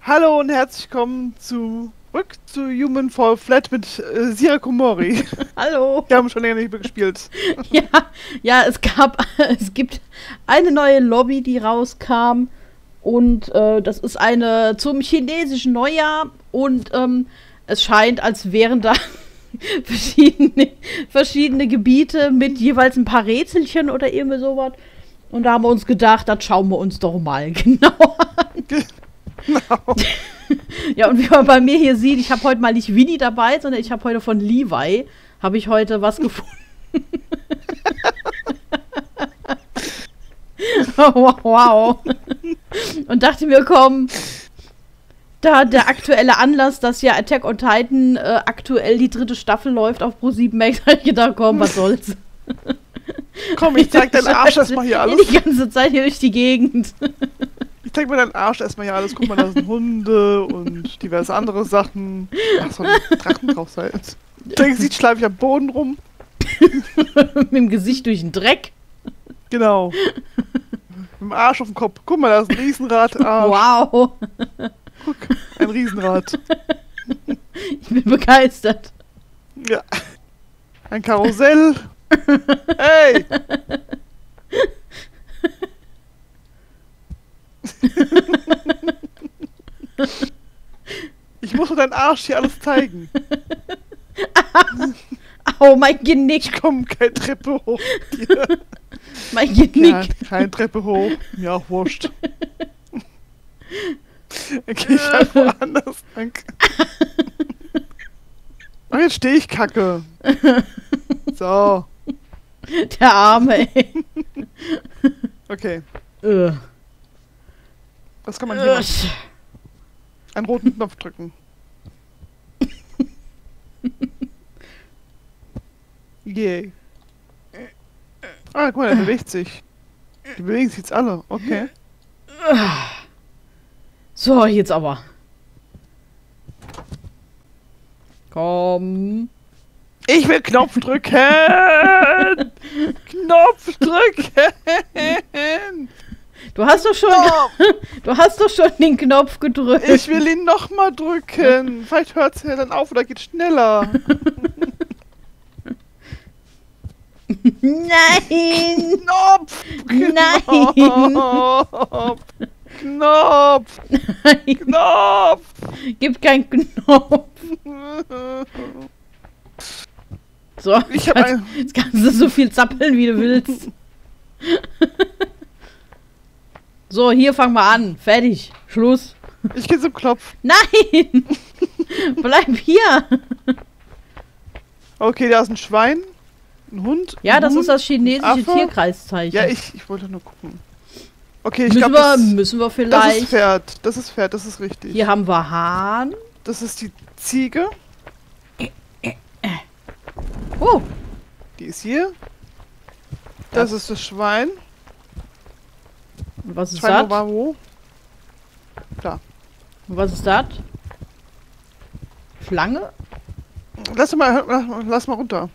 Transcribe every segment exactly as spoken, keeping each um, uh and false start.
Hallo und herzlich willkommen zurück zu Human Fall Flat mit äh, Sira Komori. Hallo. Wir haben schon länger nicht mehr gespielt. Ja, ja, es gab, es gibt eine neue Lobby, die rauskam und äh, das ist eine zum chinesischen Neujahr und ähm, es scheint, als wären da verschiedene, verschiedene Gebiete mit jeweils ein paar Rätselchen oder irgendwie sowas. Und da haben wir uns gedacht, das schauen wir uns doch mal genau an. Genau. Ja, und wie man bei mir hier sieht, ich habe heute mal nicht Winnie dabei, sondern ich habe heute von Levi, habe ich heute was gefunden. Wow, wow. Und dachte mir, komm, da der aktuelle Anlass, dass ja Attack on Titan äh, aktuell die dritte Staffel läuft auf Pro sieben Max, habe ich gedacht, komm, was soll's. Komm, ich zeig deinen Arsch erstmal hier alles. Die ganze Zeit hier durch die Gegend. Ich zeig mir deinen Arsch erstmal hier alles. Guck mal, da sind Hunde und diverse andere Sachen. Ach, so ein Drachen drauf sein. Dein Gesicht schleife ich am Boden rum. Mit dem Gesicht durch den Dreck. Genau. Mit dem Arsch auf dem Kopf. Guck mal, da ist ein Riesenrad. Arsch. Wow. Guck, ein Riesenrad. Ich bin begeistert. Ja. Ein Karussell. Hey! Ich muss mir deinen Arsch hier alles zeigen. Au, mein Genick. Ich komme keine Treppe hoch. Hier. Mein Genick. Ja, keine Treppe hoch. Mir auch wurscht. Okay, ich halt woanders. Danke. Und jetzt stehe ich kacke. So. Der Arme, ey. Okay. Äh. Was kann man hier machen? Einen roten Knopf drücken. Yay. Ah, guck mal, der bewegt sich. Die bewegen sich jetzt alle. Okay. So, jetzt aber. Komm. Ich will Knopf drücken! Knopf drücken! Du hast doch schon, du hast doch schon den Knopf gedrückt. Ich will ihn nochmal drücken. Vielleicht hört es ja dann auf oder geht schneller. Nein! Knopf! Nein! Knopf! Knopf! Nein! Knopf! Gib keinen Knopf. So, Ich hab jetzt, ein- jetzt kannst du so viel zappeln, wie du willst. So, hier fangen wir an. Fertig. Schluss. Ich geh zum Knopf. Nein! Bleib hier. Okay, da ist ein Schwein. Ein Hund. Ja, ein das Huhn, ist das chinesische Affe. Tierkreiszeichen. Ja, ich, ich wollte nur gucken. Okay, ich müssen, glaube, wir, das, müssen wir das ist vielleicht. Pferd. Das ist Pferd, das ist richtig. Hier haben wir Hahn. Das ist die Ziege. Oh, Die ist hier. Das ist das Schwein. und was ist Schwein das? war wo? Da. Und was ist das? Schlange? Lass mal, lass, lass mal runter.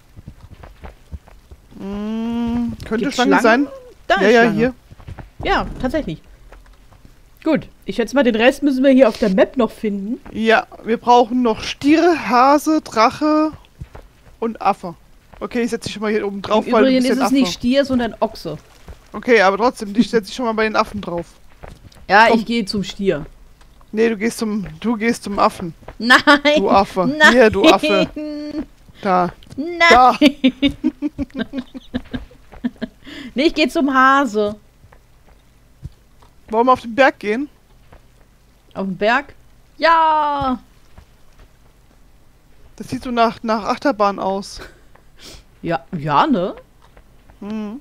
Hm, könnte Gibt's Schlange Schlangen? sein? Da Ja, ist ja, Schlange. hier. Ja, tatsächlich. Gut, ich schätze mal, den Rest müssen wir hier auf der Map noch finden. Ja, wir brauchen noch Stier, Hase, Drache und Affe. Okay, ich setze dich schon mal hier oben drauf, Im weil du Übrigen bist ist ja ein es Affe. nicht Stier, sondern Ochse. Okay, aber trotzdem, dich setze ich schon mal bei den Affen drauf. Ja, Komm. ich gehe zum Stier. Nee, du gehst zum, du gehst zum Affen. Nein! Du Affe. Nein! Hier, du Affe. Da. Nein! Da. Nee, ich gehe zum Hase. Wollen wir auf den Berg gehen? Auf den Berg? Ja! Das sieht so nach, nach Achterbahn aus. Ja, ja, ne? Hm.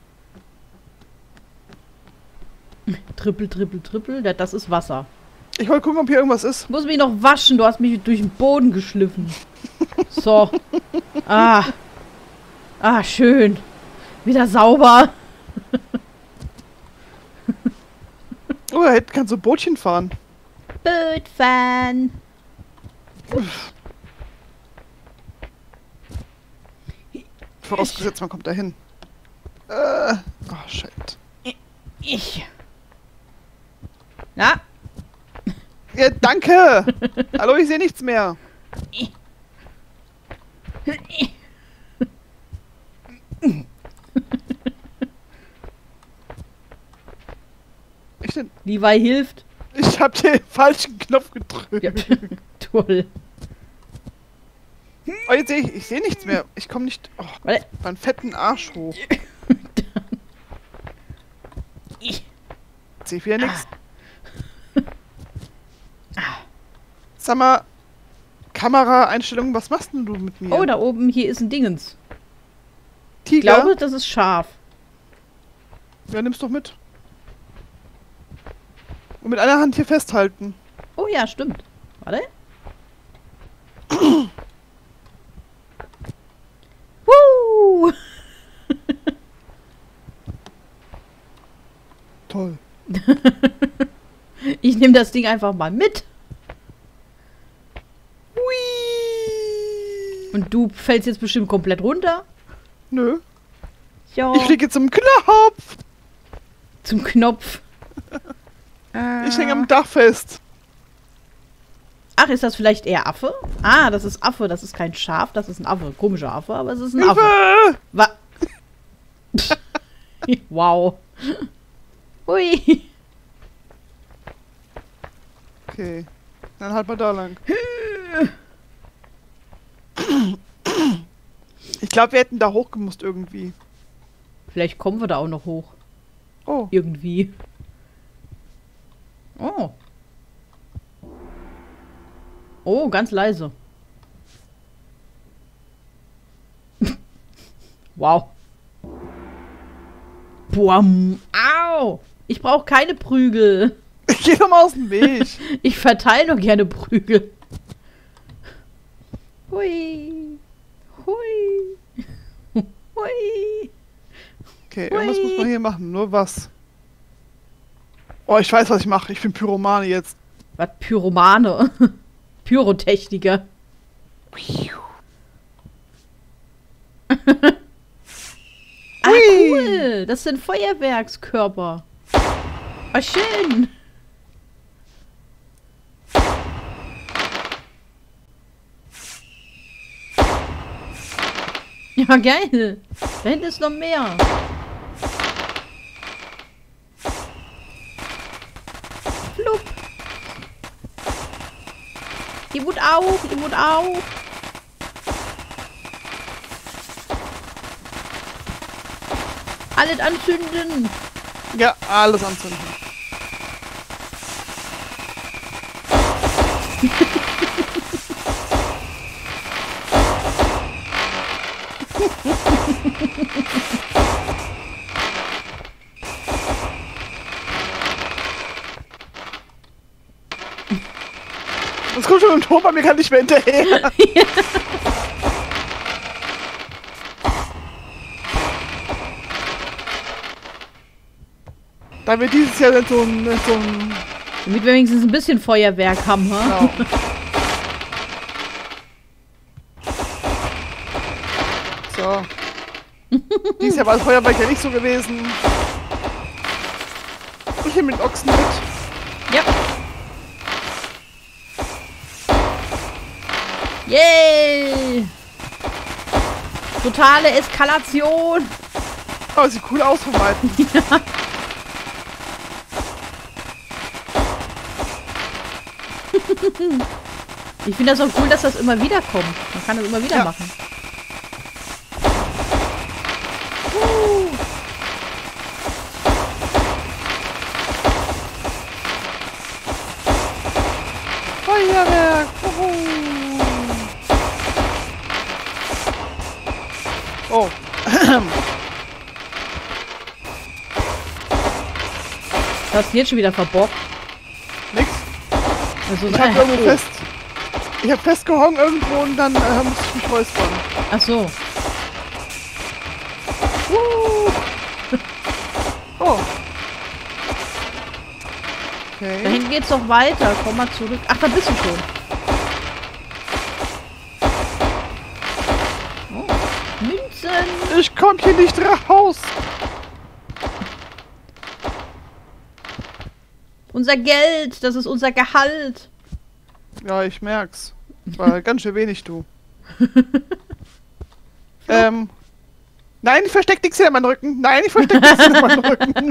Trippel, trippel, trippel. Ja, das ist Wasser. Ich wollte gucken, ob hier irgendwas ist. Ich muss mich noch waschen. Du hast mich durch den Boden geschliffen. So. Ah. Ah, schön. Wieder sauber. Oh, da hinten kannst du ein Bootchen fahren. Bootfahren. Vorausgesetzt, man kommt da hin. Äh. Oh, shit. Ich. Na? Ja, danke! Hallo, ich sehe nichts mehr. Ich, denn, Levi hilft. ich hab den falschen Knopf gedrückt. Ja. Toll. Oh, jetzt sehe ich, ich sehe nichts mehr. Ich komme nicht. Oh, Warte. meinen fetten Arsch hoch. Ich. Jetzt sehe ich wieder nichts. Sag mal, Kameraeinstellungen, was machst denn du mit mir? Oh, da oben, hier ist ein Dingens. Ich Tiger? glaube, das ist scharf. Ja, nimm's doch mit. Und mit einer Hand hier festhalten. Oh ja, stimmt. Warte. Woo! Toll. Ich nehme das Ding einfach mal mit. Hui. Und du fällst jetzt bestimmt komplett runter. Nö. Ja. Ich fliege zum Knopf. Zum Knopf. Ich hänge am Dach fest. Ach, ist das vielleicht eher Affe? Ah, das ist Affe, das ist kein Schaf, das ist ein Affe. Komischer Affe, aber es ist ein Affe. Hilfe! Wa wow. Hui. Okay. Dann halt mal da lang. Ich glaube, wir hätten da hochgemusst irgendwie. Vielleicht kommen wir da auch noch hoch. Oh. Irgendwie. Oh. Oh, ganz leise. Wow. Boam. Au. Ich brauche keine Prügel. Geh doch mal aus dem Weg. Ich verteile nur gerne Prügel. Hui. Hui. Hui. Okay, irgendwas muss man hier machen. Nur was? Oh, ich weiß, was ich mache. Ich bin Pyromane jetzt. Was? Pyromane? Pyrotechniker. Ah, cool. Das sind Feuerwerkskörper. Ah, schön. Ja, geil. Da hinten ist noch mehr. Flupp. Die Wut auf, die Wut auf. Alles anzünden. Ja, alles anzünden. Das kommt schon im Ton, bei mir kann nicht mehr hinterher. Da wir dieses Jahr so ein, so ein... Damit wir wenigstens ein bisschen Feuerwerk haben, ha? Genau. So. Dieses Jahr war das Feuerwerk ja nicht so gewesen. Ich nehme den Ochsen mit. Ja. Yay! Totale Eskalation. Oh, sieht cool aus von Weitem. Ja. Ich finde das auch cool, dass das immer wieder kommt. Man kann das immer wieder Ja. machen. Uh. Feuerwerk! Uhu. Oh. Du hast jetzt schon wieder verbockt. Nix. Also, Ich hab äh, irgendwo oh. fest. Ich hab festgehangen irgendwo und dann äh, musste ich mich räuspern. Ach so. Uh. Oh. Da Okay. hinten geht's doch weiter. Komm mal zurück. Ach, da bist du schon. Oh. Münzen. Ich komm hier nicht raus. Unser Geld. Das ist unser Gehalt. Ja, ich merk's. War ganz schön wenig, du. ähm. Nein, ich versteck nichts hinter meinem Rücken. Nein, ich versteck nichts hinter meinem Rücken.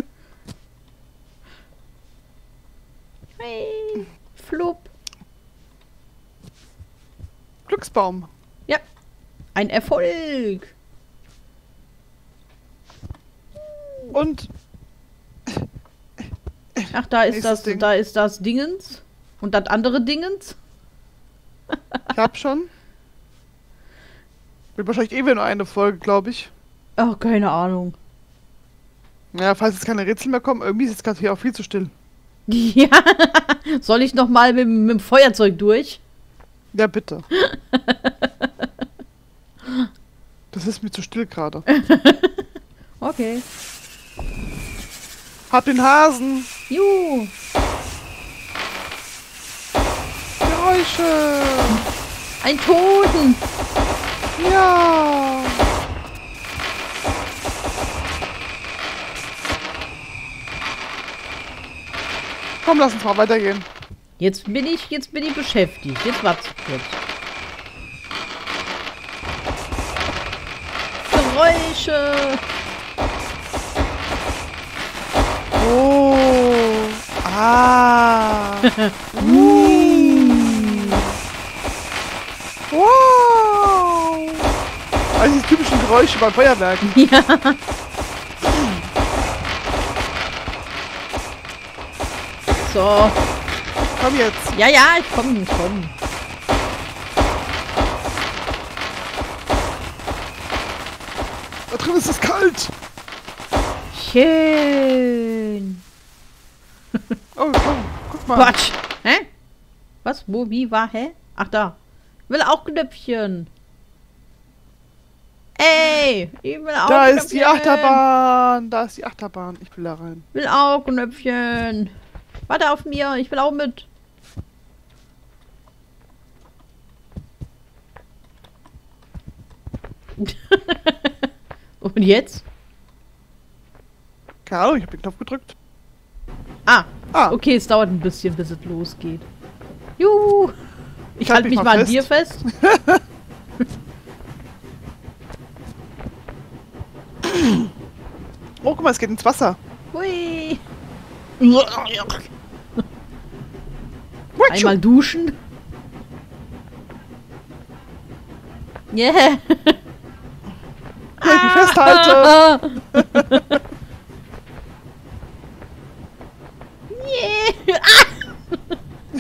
Hey, Flup. Glücksbaum. Ja, ein Erfolg. Und Ach, da ist Nächstes das, Ding. da ist das Dingens. Und das andere Dingens. ich hab schon. Wird wahrscheinlich eh wieder nur eine Folge, glaube ich. Ach, keine Ahnung. Ja, falls jetzt keine Rätsel mehr kommen, irgendwie ist es gerade hier auch viel zu still. Ja. Soll ich noch mal mit, mit dem Feuerzeug durch? Ja, bitte. Das ist mir zu still gerade. Okay. Hab den Hasen. Juhu. Geräusche. Ein Toten. Ja. Komm, lass uns mal weitergehen. Jetzt bin ich, jetzt bin ich beschäftigt. Jetzt wart's kurz. Geräusche. Oh. Ah. uh. Wow. Also die typischen Geräusche beim Feuerwerk. Ja. So. Komm jetzt. Ja, ja, ich komm, ich komm. Da drin ist es kalt. Schön. Oh, komm. Guck mal. Quatsch. Hä? Was? Wo? Wie? War? Hä? Ach, da. Will auch Knöpfchen. Ey, ich will auch Da Knöpfchen. ist die Achterbahn. Da ist die Achterbahn. Ich will da rein. Will auch Knöpfchen. Warte auf mir, ich will auch mit. Und jetzt? Keine Ahnung, ich habe den Knopf gedrückt. Ah, Ah, okay, es dauert ein bisschen, bis es losgeht. Juhu. Ich Halt halte mich mich mal mal an fest. dir fest. oh, guck mal, es geht ins Wasser. Hui. Einmal Einmal duschen. Yeah. Wenn ich mich festhalte. Yeah. Ah.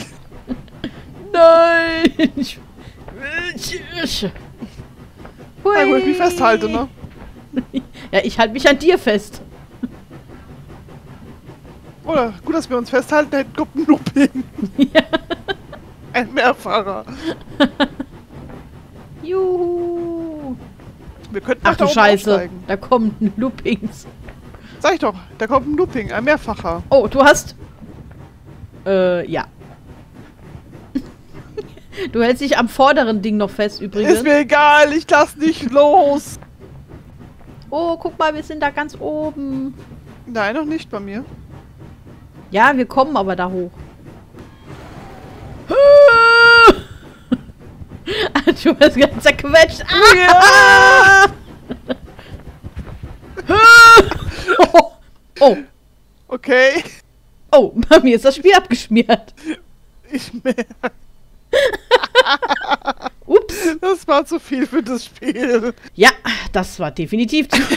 Nein. Ich will. Ja, wo ich mich festhalte, ne? Ja, ich halte mich an dir fest. Oder gut, dass wir uns festhalten, da hinten kommt ein Looping. Ja. Ein Mehrfahrer. Juhu. Wir könnten Ach nach da du oben Scheiße, aufsteigen. da kommen Loopings. Sag ich doch, da kommt ein Looping, ein Mehrfacher. Oh, du hast... Äh, ja. Du hältst dich am vorderen Ding noch fest übrigens. Ist mir egal, ich lass nicht los. Oh, guck mal, wir sind da ganz oben. Nein, noch nicht bei mir. Ja, wir kommen aber da hoch. Du bist ganz zerquetscht. Ah! Oh. Oh. Okay. Oh, bei mir ist das Spiel abgeschmiert. Ich merke, Ups. das war zu viel für das Spiel. Ja, das war definitiv zu...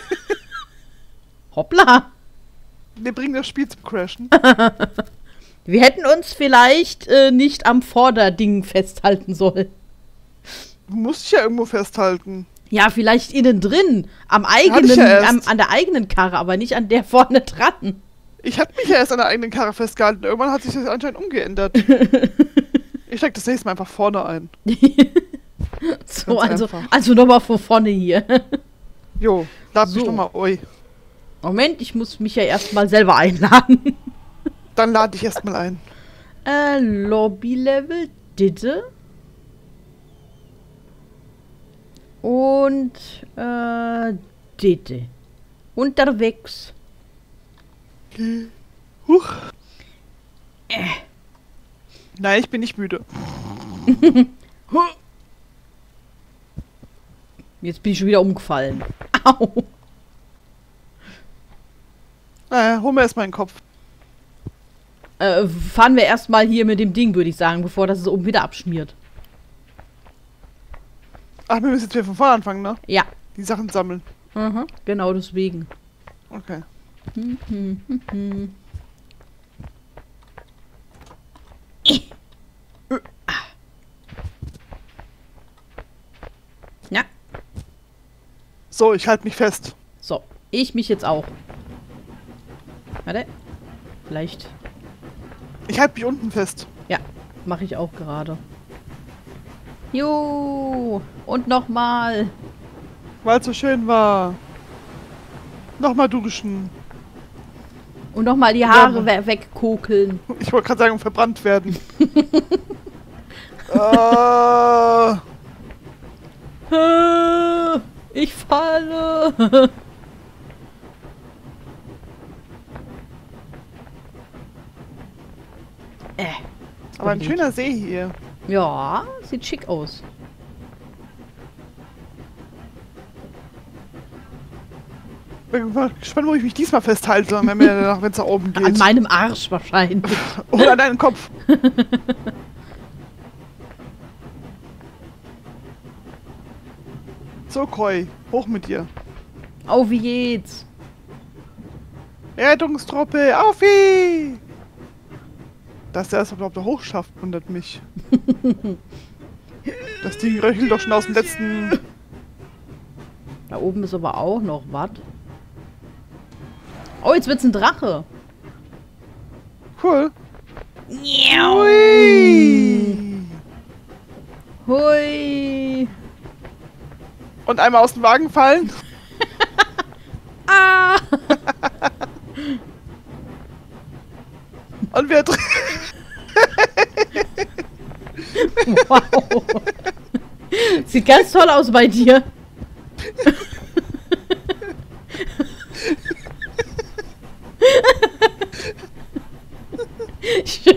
Hoppla. Wir bringen das Spiel zum Crashen. Wir hätten uns vielleicht äh, nicht am Vorderding festhalten sollen. Du musst dich ja irgendwo festhalten. Ja, vielleicht innen drin. Am Hatte ich eigenen, ja erst. am, an der eigenen Karre, aber nicht an der vorne dran. Ich hatte mich ja erst an der eigenen Karre festgehalten. Irgendwann hat sich das anscheinend umgeändert. Ich steig das nächste Mal einfach vorne ein. So, Ganz also, einfach. also nochmal von vorne hier. Jo, lad mich So. nochmal. Ui. Moment, ich muss mich ja erstmal selber einladen. Dann lade ich erstmal ein. Äh, Lobby-Level, Ditte. Und, äh, Ditte. Unterwegs. Huch. Äh. Nein, ich bin nicht müde. Jetzt bin ich schon wieder umgefallen. Au. Naja, hol mir erstmal den Kopf. Äh, fahren wir erstmal hier mit dem Ding, würde ich sagen, bevor das es oben wieder abschmiert. Ach, wir müssen jetzt wieder von vorne anfangen, ne? Ja. Die Sachen sammeln. Mhm, genau deswegen. Okay. Hm, hm, hm, hm. Ja. So, ich halte mich fest. So, ich mich jetzt auch. Warte. Vielleicht. Ich halte mich unten fest. Ja, mache ich auch gerade. Jo, und nochmal. Weil es so schön war. Nochmal duschen. Und nochmal die Haare Ja. we wegkokeln. Ich wollte gerade sagen, verbrannt werden. äh, Ich falle. äh. aber ein schöner See hier. Ja, sieht schick aus. Bin mal gespannt, wo ich mich diesmal festhalte, wenn mir wenn es nach oben geht. An meinem Arsch wahrscheinlich. Oder an deinen Kopf. So, Koi, hoch mit dir. Auf wie geht's? Rettungstruppe, auf wie! Dass der es überhaupt da hoch schafft, wundert mich. Das Ding röchelt doch schon aus dem letzten... Da oben ist aber auch noch was. Oh, jetzt wird's ein Drache. Cool. Hui. Hui. Und einmal aus dem Wagen fallen. Ah. Und wir drin. Wow. Sieht ganz toll aus bei dir. Schön.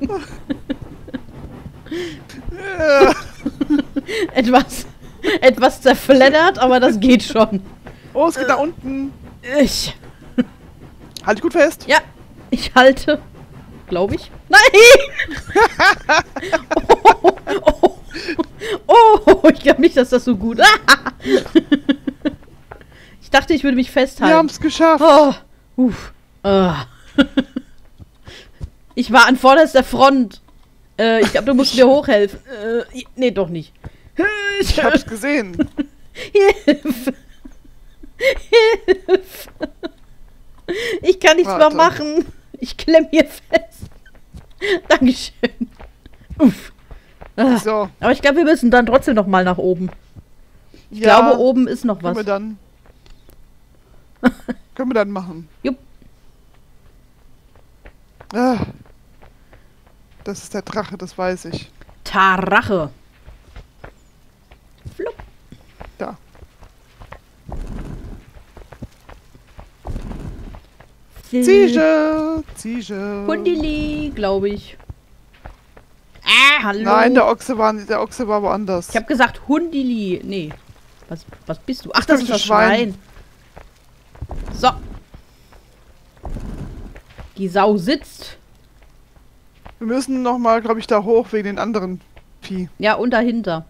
etwas, etwas zerfleddert, aber das geht schon. Oh, es geht nach unten. Ich. Halt dich gut fest. Ja, ich halte. Glaube ich. Nein! oh, oh, oh, ich glaube nicht, dass das so gut ist. Ich dachte, ich würde mich festhalten. Wir haben es geschafft. Oh, uff. Uh. Ich war an vorderster Front. Äh, ich glaube, du musst mir hochhelfen. Äh, nee, doch nicht. Ich hab's gesehen. Hilfe! Hilfe! Ich kann nichts Warte. mehr machen. Ich klemm hier fest. Dankeschön. Uff. Ah. So. Aber ich glaube, wir müssen dann trotzdem noch mal nach oben. Ich Ja, glaube, oben ist noch was. Können wir dann. können wir dann machen. Jupp. Ah. Das ist der Drache, das weiß ich. Tarache. Flupp. Da. Ziege! Ziege! Hundili, glaube ich. Ah, hallo. Nein, der Ochse war, der Ochse war woanders. Ich habe gesagt Hundili. Nee. Was, was bist du? Ach, das, glaub ist ich, das das Schwein. Schwein. So. Die Sau sitzt. Wir müssen nochmal, glaube ich, da hoch wegen den anderen Vieh. Ja, und dahinter.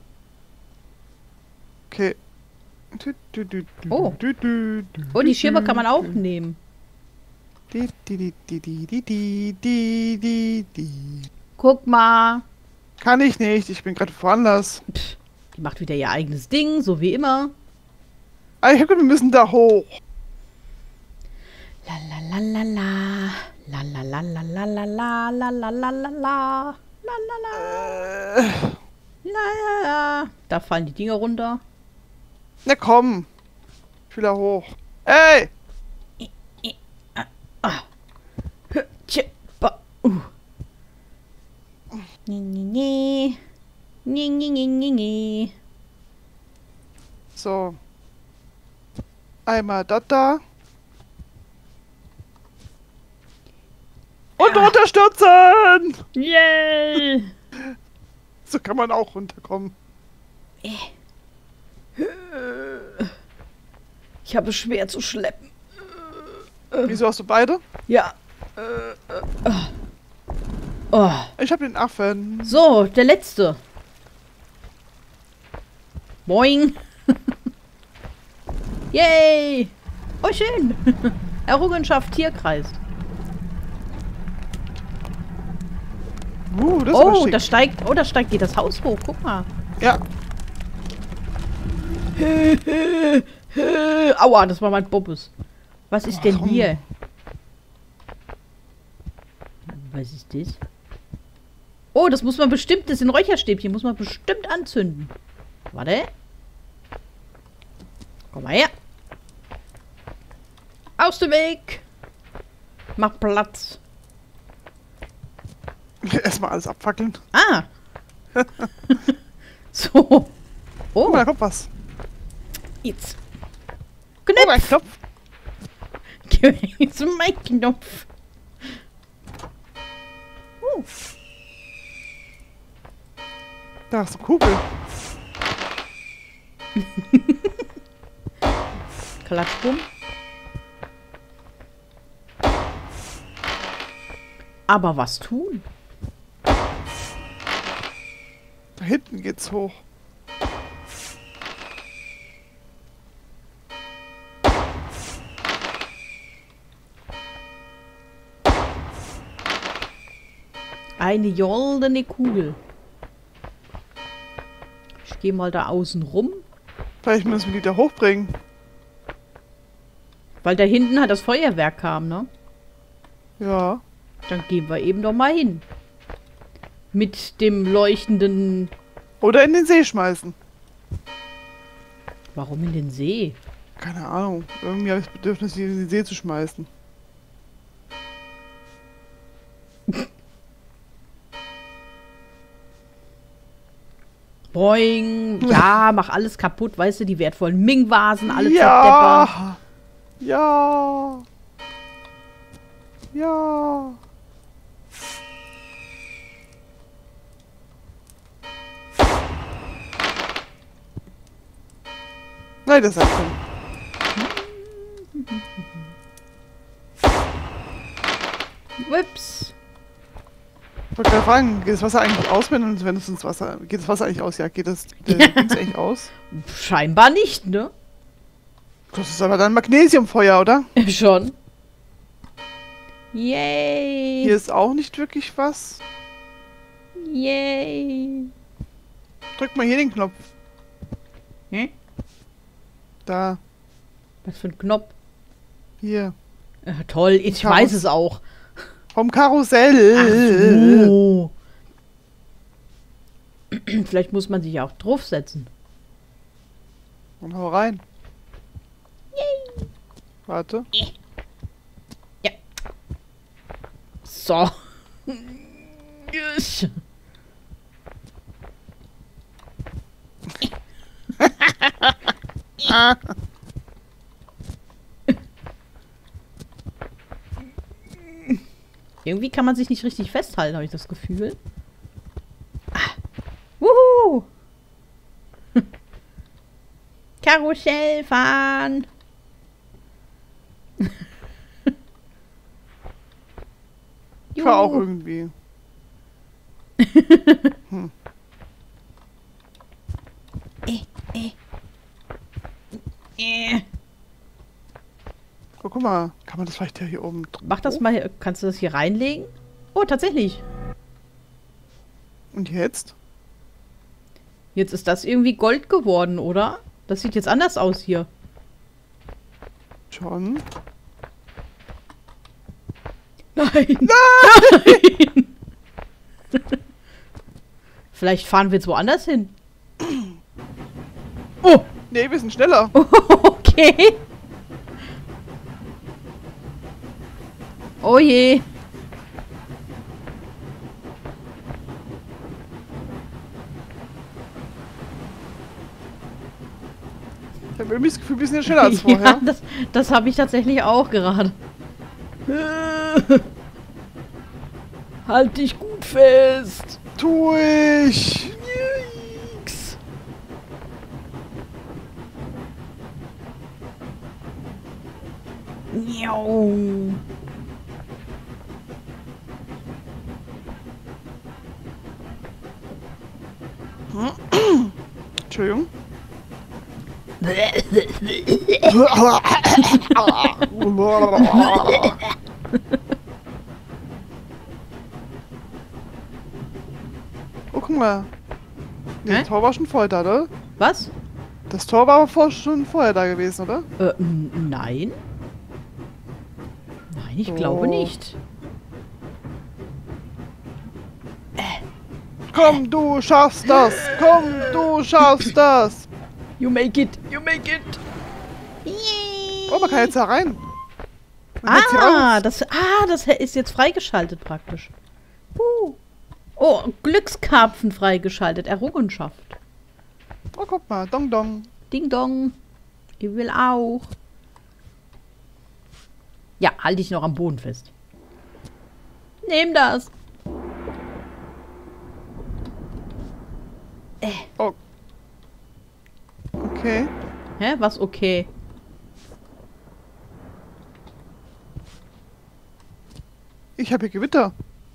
Okay. Du, du, du, du, Oh. du, du, du, Oh, die du, Schirme kann man auch du. nehmen. Di, di, di, di, di, di, di, di, di, di. Guck mal. Kann ich nicht, ich bin gerade woanders. Pff, die macht wieder ihr eigenes Ding, so wie immer. Ah, ich hab gedacht, wir müssen da hoch. La la la la la. La la la la la la la la la la la la. La la la. Äh, La la la. Da fallen die Dinger runter. na komm. Ich will da hoch. Ey! Ah. Hö, tje, ba, uh. Nee, nee, nee. Nee, nee, nee, nee, nee. So. Einmal das da. Und Ah. unterstützen! Yay! So kann man auch runterkommen. Ich habe es schwer zu schleppen. Wieso hast du beide? Ja. Oh. Ich habe den Affen. So, der letzte. Boing. Yay. Oh, schön. Errungenschaft Tierkreis. Uh, das ist Oh, aber schick. da steigt, oh, da steigt geht das Haus hoch. Guck mal. Ja. Aua, das war mein Bobbes. Was ist denn Warum? hier? Was ist das? Oh, das muss man bestimmt, das sind Räucherstäbchen, muss man bestimmt anzünden. Warte. Komm mal her. Aus dem Weg. Mach Platz. Erstmal alles abfackeln. Ah. So. Oh, Oh, da kommt was. jetzt. Oh, ein Knopf. Knopf. Jetzt mein Knopf. Oh. Da ist eine Kugel. Klatschbumm. Aber was tun? Da hinten geht's hoch. Eine goldene Kugel. Ich gehe mal da außen rum, Vielleicht müssen wir die da hochbringen. weil da hinten halt das Feuerwerk kam, ne? Ja. Dann gehen wir eben doch mal hin. Mit dem leuchtenden... Oder in den See schmeißen. Warum in den See? Keine Ahnung. Irgendwie habe ich das Bedürfnis, die in den See zu schmeißen. Boing. Ja, mach alles kaputt, weißt du, die wertvollen Ming-Vasen, alle zerdeppern. Ja! Ja! Ja! Nein, das ist ein Ups. Ich wollte gerade fragen, geht das Wasser eigentlich aus, wenn, wenn es ins Wasser... Geht das Wasser eigentlich aus? Ja, geht das der Dings eigentlich aus? Scheinbar nicht, ne? Das ist aber dann Magnesiumfeuer, oder? Schon. Yay. Hier ist auch nicht wirklich was. Yay. Drück mal hier den Knopf. Hm? Da. Was für ein Knopf. Hier. Äh, toll, ich Karus- weiß es auch. Vom Karussell. Ach so. Vielleicht muss man sich auch draufsetzen. Und hau rein. Yay. Warte. Ja. So. Yes. Irgendwie kann man sich nicht richtig festhalten, habe ich das Gefühl. Ah. Wuhu! Karussell fahren! Ich war auch Juhu. irgendwie. Hm. Äh, äh. Äh. Oh, guck mal. Kann man das vielleicht hier oben drüber? Mach das mal, hier- kannst du das hier reinlegen? Oh, tatsächlich. Und jetzt? Jetzt ist das irgendwie Gold geworden, oder? Das sieht jetzt anders aus hier. Schon. Nein! Nein! Vielleicht fahren wir jetzt woanders hin. Oh! Nee, wir sind schneller. Okay. Oh je. Ich habe irgendwie das Gefühl, wir sind ja schneller als vorher. Ja, das, das habe ich tatsächlich auch gerade. Halt dich gut fest. Tu ich. Miau. Entschuldigung. Oh, guck mal. Nee, Hä? das Tor war schon vorher da, oder? Was? Das Tor war aber vor, schon vorher da gewesen, oder? Äh, n- nein. Nein, ich Oh. glaube nicht. Komm, du schaffst das! Komm, du schaffst das! You make it, you make it. Oh, man kann jetzt da rein. Man kann jetzt hier Ah, raus. das, ah, das ist jetzt freigeschaltet praktisch. Uh. Oh, Glückskarpfen freigeschaltet. Errungenschaft. Oh, guck mal. Dong, dong. Ding dong. Ich will auch. Ja, halte dich noch am Boden fest. Nehm das. Oh. Okay. Hä, was okay? Ich habe hier Gewitter.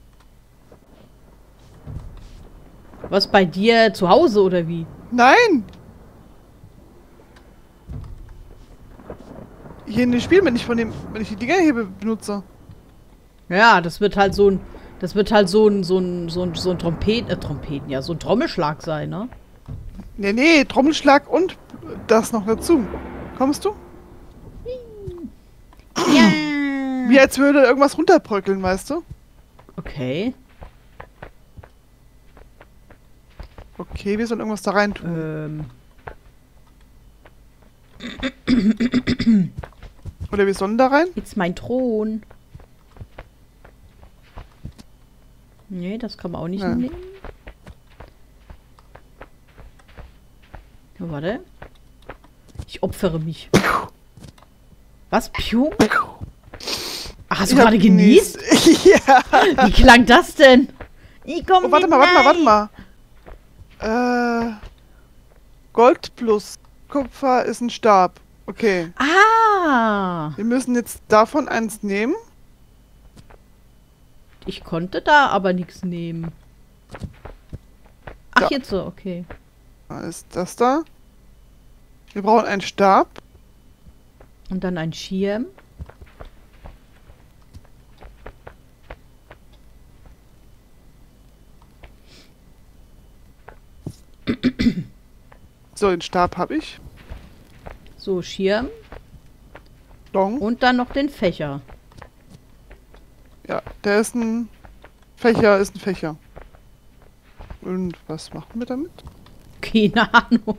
Was bei dir zu Hause oder wie? Nein! Hier in dem Spiel, wenn ich von dem, wenn ich die Dinger hier be- benutze. Ja, das wird halt so ein, das wird halt so ein, so ein, so ein, so ein Trompeten, äh, Trompeten, ja, so ein Trommelschlag sein, ne? Nee, nee, Trommelschlag und das noch dazu. Kommst du? Ja. Wie als würde irgendwas runterbröckeln, weißt du? Okay. Okay, wir sollen irgendwas da rein tun. Ähm, Oder wir sollen da rein? jetzt mein Thron. Nee, das kann man auch nicht Ja. nehmen. Ja, warte. Ich opfere mich. Was? Piu? Ach, hast du Ich hab gerade genießt? ja. Wie klang das denn? Ich komm Oh, warte mal, warte mal, warte mal. Äh, Gold plus Kupfer ist ein Stab. Okay. Ah! Wir müssen jetzt davon eins nehmen. Ich konnte da aber nichts nehmen. Ach, Da. jetzt so, okay. Da ist das da. Wir brauchen einen Stab. Und dann ein Schirm. So, den Stab habe ich. So, Schirm. Long. Und dann noch den Fächer. Ja, der ist ein Fächer, ist ein Fächer. Und was machen wir damit? Keine Ahnung.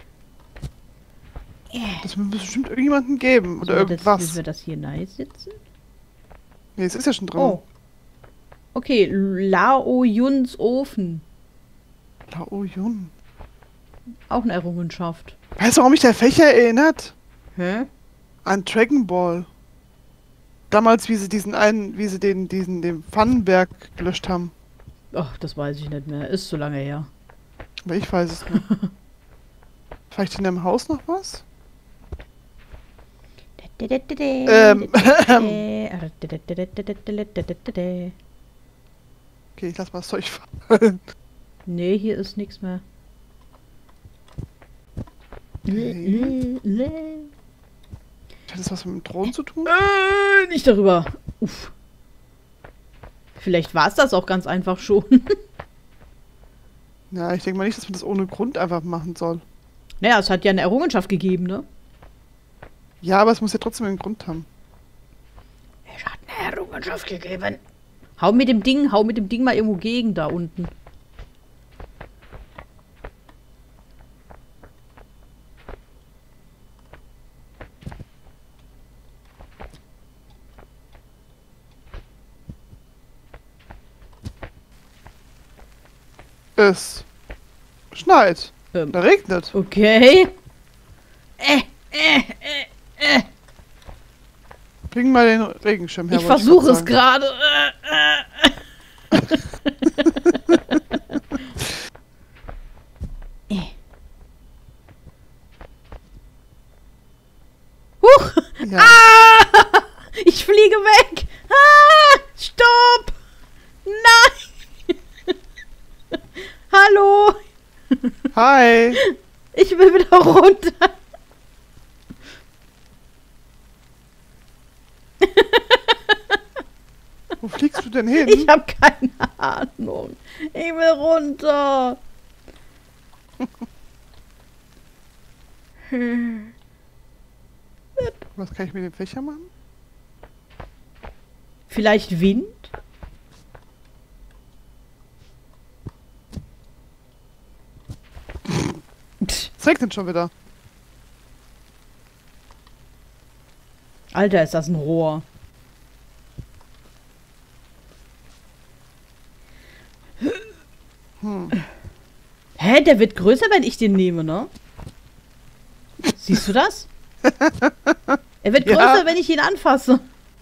Das muss bestimmt irgendjemanden geben. Oder Sollen wir das, müssen irgendwas. wir das hier nice sitzen? Nee, es ist ja schon drin. Oh. Okay, Lao Yuns Ofen. Lao Yun. Auch eine Errungenschaft. Weißt du, warum mich der Fächer erinnert? Hä? An Dragon Ball. Damals, wie sie diesen einen, wie sie den, diesen, den Pfannenberg gelöscht haben. Ach, das weiß ich nicht mehr. Ist so lange her. Aber ich weiß es nicht. Vielleicht in dem Haus noch was? Ähm, Okay, ich lass mal das Zeug fallen. Nee, hier ist nichts mehr. Okay. Äh, Hat das was mit dem Thron zu tun? nicht darüber. Uff. Vielleicht war es das auch ganz einfach schon. Ja, ich denke mal nicht, dass man das ohne Grund einfach machen soll. Naja, es hat ja eine Errungenschaft gegeben, ne? Ja, aber es muss ja trotzdem einen Grund haben. Es hat eine Errungenschaft gegeben. Hau mit dem Ding, hau mit dem Ding mal irgendwo gegen da unten. Es schneit. Ähm. Da regnet. Okay. Äh, äh, äh, äh. Bring mal den Regenschirm her. Ich wollte versuche grad es sagen. gerade. Äh, äh. Äh. Huch! Ja. Ah! Hi. Ich will wieder runter. Wo fliegst du denn hin? Ich habe keine Ahnung. Ich will runter. Was kann ich mit dem Fächer machen? Vielleicht Wind? Es regnet schon wieder. Alter, ist das ein Rohr. Hm. Hä, der wird größer, wenn ich den nehme, ne? Siehst du das? Er wird Ja. größer, wenn ich ihn anfasse.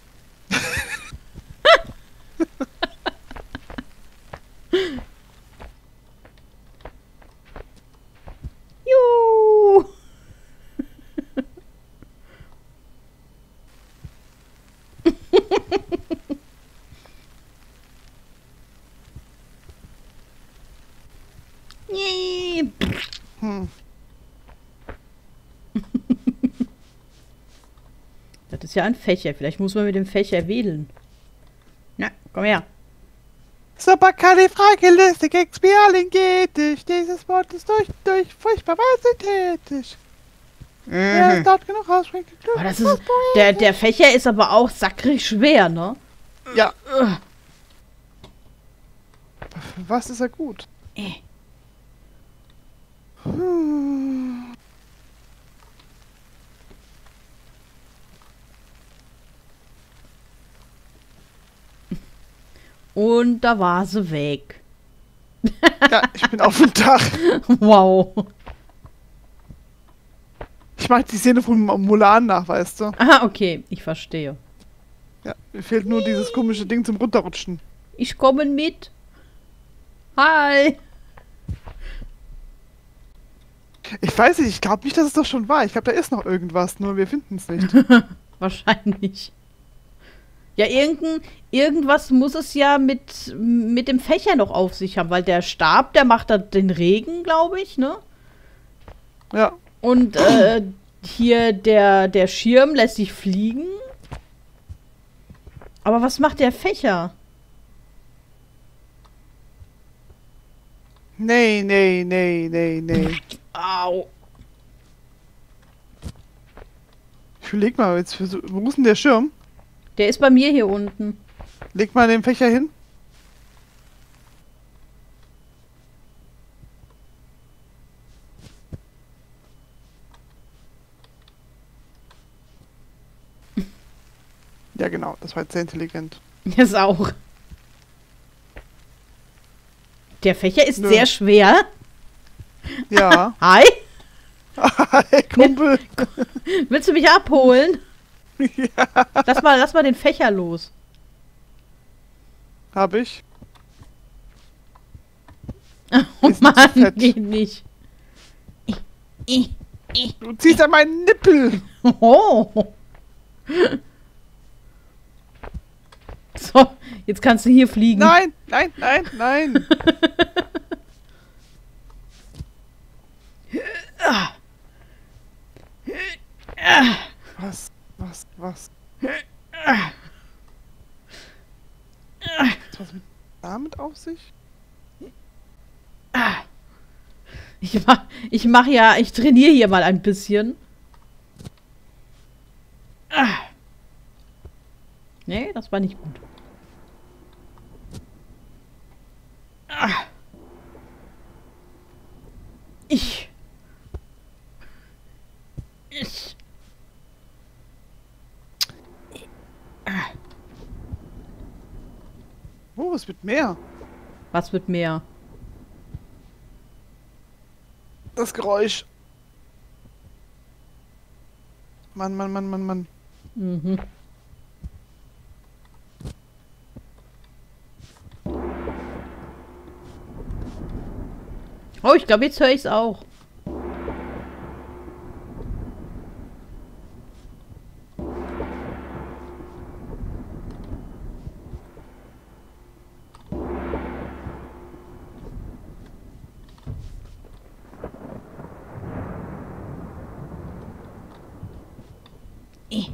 Juhu. Nee. Hm. Das ist ja ein Fächer. Vielleicht muss man mit dem Fächer wedeln. Na, komm her. Supercalifragilisticexpialidocious. Dieses Wort ist durch, durch furchtbarweise tätig. Wer es dort genug ausspricht, Oh, das ist, der, der Fächer ist aber auch sackrig schwer, ne? Ja. Für was ist er gut? Äh. Hm. Und da war sie weg. Ja, ich bin auf dem Dach. Wow. Ich mag die Szene von Mulan nach, weißt du? Ah, okay, ich verstehe. Ja, mir fehlt nur dieses komische Ding zum Runterrutschen. Ich komme mit. Hi. Ich weiß nicht, ich glaube nicht, dass es doch schon war. Ich glaube, da ist noch irgendwas, nur wir finden es nicht. Wahrscheinlich. Ja, irgendein, irgendwas muss es ja mit, mit dem Fächer noch auf sich haben, weil der Stab, der macht da den Regen, glaube ich, ne? Ja. Und äh, hier der, der Schirm lässt sich fliegen. Aber was macht der Fächer? Nee, nee, nee, nee, nee. Au. Ich leg mal jetzt. Für so, wo ist denn der Schirm? Der ist bei mir hier unten. Leg mal den Fächer hin. Ja, genau. Das war jetzt sehr intelligent. Der ist auch. Der Fächer ist Nö. sehr schwer. Ja. Hi. Hi, Kumpel. Willst du mich abholen? Ja. Lass mal, lass mal den Fächer los. Hab ich. Oh Ist nicht so Mann, fett. geht nicht. Du ziehst an meinen Nippel. Oh. So, jetzt kannst du hier fliegen. Nein, nein, nein, nein. Was, was, was? Was mit damit auf sich? Ich mach, ich mach ja, ich trainiere hier mal ein bisschen. Nee, das war nicht gut. Ich. Ich. Oh, es wird mehr. Was wird mehr? Das Geräusch. Mann, Mann, Mann, Mann, Mann. Mhm. Oh, ich glaube, jetzt höre ich es auch. Eh.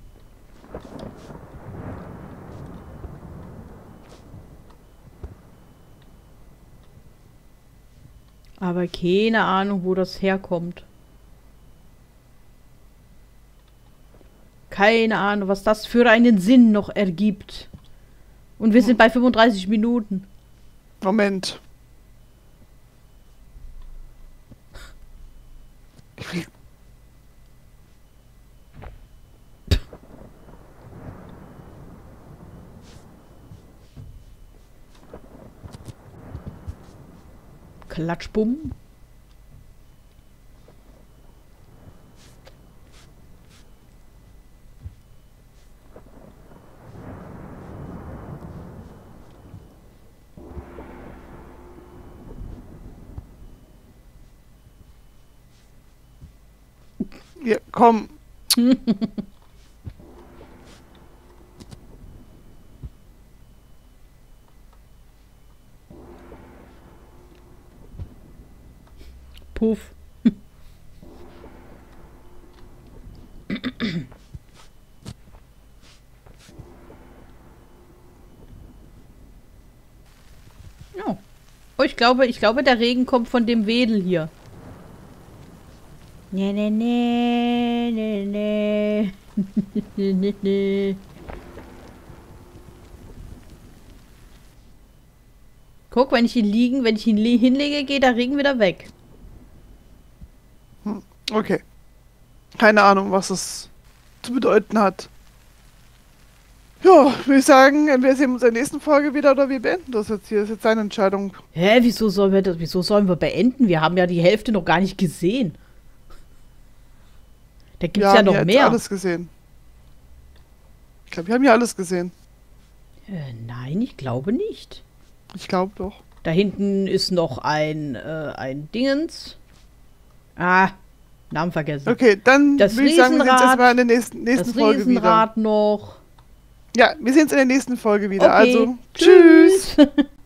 Aber keine Ahnung, wo das herkommt. Keine Ahnung, was das für einen Sinn noch ergibt. Und wir sind bei fünfunddreißig Minuten. Moment. Ich will Klatschbumm. Ja, komm. Puff. Ja. Oh, ich glaube, ich glaube, der Regen kommt von dem Wedel hier. Nee, nee, nee, nee, nee. nee, nee. Guck, wenn ich ihn liegen, wenn ich ihn hinlege, geht der Regen wieder weg. Hm, okay. Keine Ahnung, was es zu bedeuten hat. Ja, würde ich sagen, entweder sehen wir uns in der nächsten Folge wieder oder wir beenden das jetzt hier. Das ist jetzt seine Entscheidung. Hä, wieso sollen wir das, wieso sollen wir beenden? Wir haben ja die Hälfte noch gar nicht gesehen. Da gibt's Wir ja haben noch jetzt mehr. alles gesehen. Ich glaube, wir haben ja alles gesehen. Äh, nein, ich glaube nicht. Ich glaube doch. Da hinten ist noch ein, äh, ein Dingens. Ah, Namen vergessen. Okay, dann Das würde ich sagen, wir sehen uns Riesenrad. erstmal in der nächsten, nächsten Das Folge wieder. Riesenrad noch. Ja, wir sehen uns in der nächsten Folge wieder. Okay. Also, tschüss. Tschüss.